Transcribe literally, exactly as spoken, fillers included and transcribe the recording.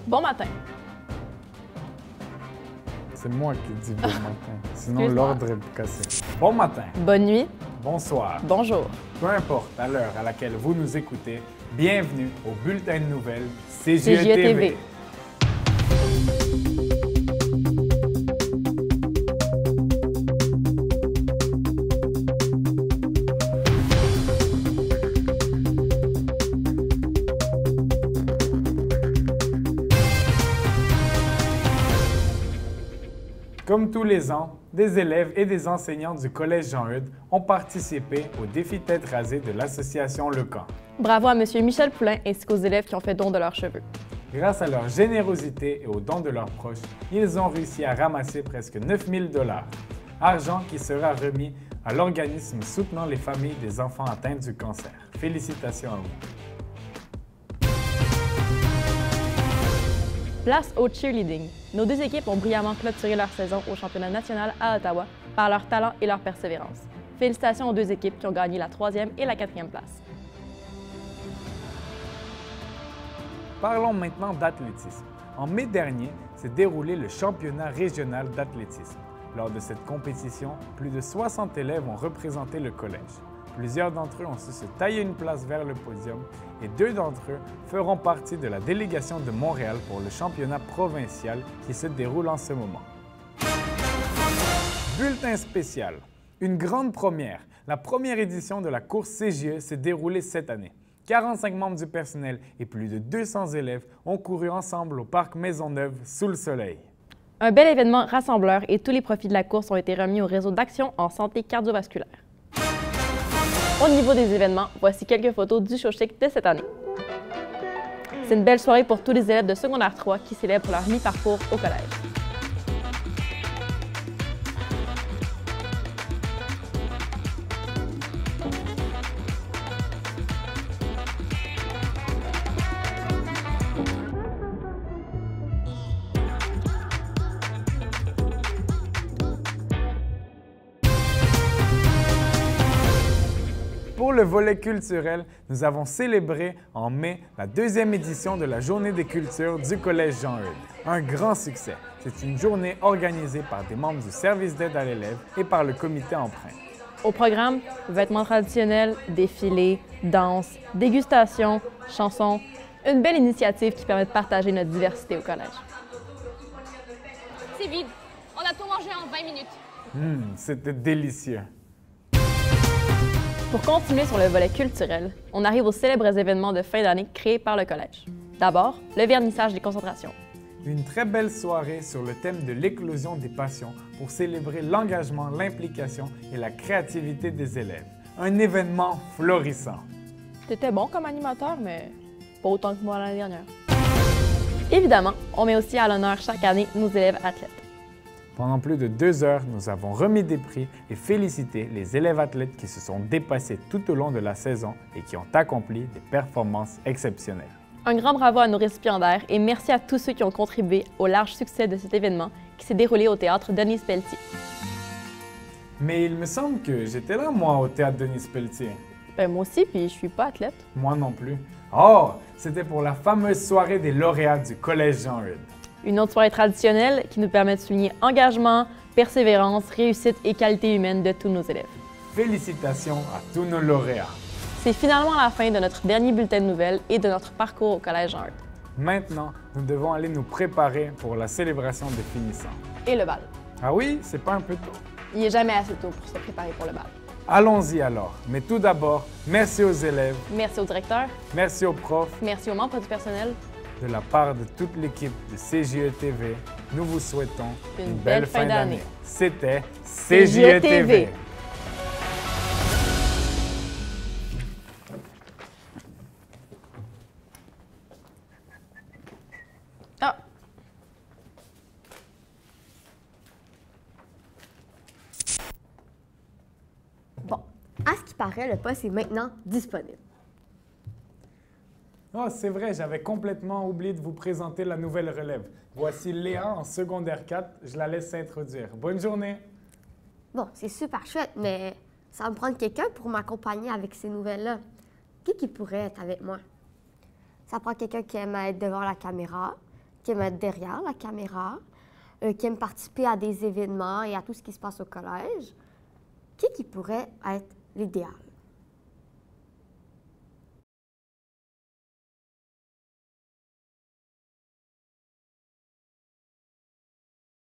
Bon matin. C'est moi qui dis bon matin. Sinon, Excuse-moi. l'ordre est cassé. Bon matin. Bonne nuit. Bonsoir. Bonjour. Peu importe à l'heure à laquelle vous nous écoutez, bienvenue au Bulletin de nouvelles C C J E T V. Comme tous les ans, des élèves et des enseignants du Collège Jean-Eudes ont participé au défi tête rasée de l'association Le Camp. Bravo à M. Michel Poulain ainsi qu'aux élèves qui ont fait don de leurs cheveux. Grâce à leur générosité et aux dons de leurs proches, ils ont réussi à ramasser presque neuf mille dollars, argent qui sera remis à l'organisme soutenant les familles des enfants atteints du cancer. Félicitations à vous. Place au cheerleading. Nos deux équipes ont brillamment clôturé leur saison au championnat national à Ottawa par leur talent et leur persévérance. Félicitations aux deux équipes qui ont gagné la troisième et la quatrième place. Parlons maintenant d'athlétisme. En mai dernier, s'est déroulé le championnat régional d'athlétisme. Lors de cette compétition, plus de soixante élèves ont représenté le collège. Plusieurs d'entre eux ont su se tailler une place vers le podium et deux d'entre eux feront partie de la délégation de Montréal pour le championnat provincial qui se déroule en ce moment. Bulletin spécial. Une grande première. La première édition de la course C J E s'est déroulée cette année. quarante-cinq membres du personnel et plus de deux cents élèves ont couru ensemble au parc Maisonneuve sous le soleil. Un bel événement rassembleur et tous les profits de la course ont été remis au réseau d'action en santé cardiovasculaire. Au niveau des événements, voici quelques photos du show chic de cette année. C'est une belle soirée pour tous les élèves de secondaire trois qui célèbrent leur mi-parcours au collège. Pour le volet culturel, nous avons célébré en mai la deuxième édition de la Journée des cultures du Collège Jean-Eudes. Un grand succès. C'est une journée organisée par des membres du service d'aide à l'élève et par le comité emprunt. Au programme, vêtements traditionnels, défilés, danse, dégustation, chansons, une belle initiative qui permet de partager notre diversité au collège. C'est vide. On a tout mangé en vingt minutes. Hum, c'était délicieux. Pour continuer sur le volet culturel, on arrive aux célèbres événements de fin d'année créés par le collège. D'abord, le vernissage des concentrations. Une très belle soirée sur le thème de l'éclosion des passions pour célébrer l'engagement, l'implication et la créativité des élèves. Un événement florissant. T'étais bon comme animateur, mais pas autant que moi l'année dernière. Évidemment, on met aussi à l'honneur chaque année nos élèves athlètes. Pendant plus de deux heures, nous avons remis des prix et félicité les élèves athlètes qui se sont dépassés tout au long de la saison et qui ont accompli des performances exceptionnelles. Un grand bravo à nos récipiendaires et merci à tous ceux qui ont contribué au large succès de cet événement qui s'est déroulé au théâtre Denis Pelletier. Mais il me semble que j'étais là, moi, au théâtre Denis Pelletier. Ben, moi aussi, puis je suis pas athlète. Moi non plus. Oh, c'était pour la fameuse soirée des lauréats du Collège Jean-Eudes. Une autre soirée traditionnelle qui nous permet de souligner engagement, persévérance, réussite et qualité humaine de tous nos élèves. Félicitations à tous nos lauréats. C'est finalement la fin de notre dernier bulletin de nouvelles et de notre parcours au Collège Jean-Eudes. Maintenant, nous devons aller nous préparer pour la célébration des finissants. Et le bal. Ah oui, c'est pas un peu tôt. Il n'est jamais assez tôt pour se préparer pour le bal. Allons-y alors. Mais tout d'abord, merci aux élèves, Merci au directeur, merci aux profs. merci aux membres du personnel. De la part de toute l'équipe de C J E T V, nous vous souhaitons Une une, belle belle fin fin d'année. d'année. C'était C J E T V. Ah! Bon, à ce qui paraît, le poste est maintenant disponible. Oh, c'est vrai, j'avais complètement oublié de vous présenter la nouvelle relève. Voici Léa en secondaire quatre, je la laisse s'introduire. Bonne journée! Bon, c'est super chouette, mais ça va me prendre quelqu'un pour m'accompagner avec ces nouvelles-là. Qui qui pourrait être avec moi? Ça prend quelqu'un qui aime être devant la caméra, qui aime être derrière la caméra, euh, qui aime participer à des événements et à tout ce qui se passe au collège. Qui qui pourrait être l'idéal?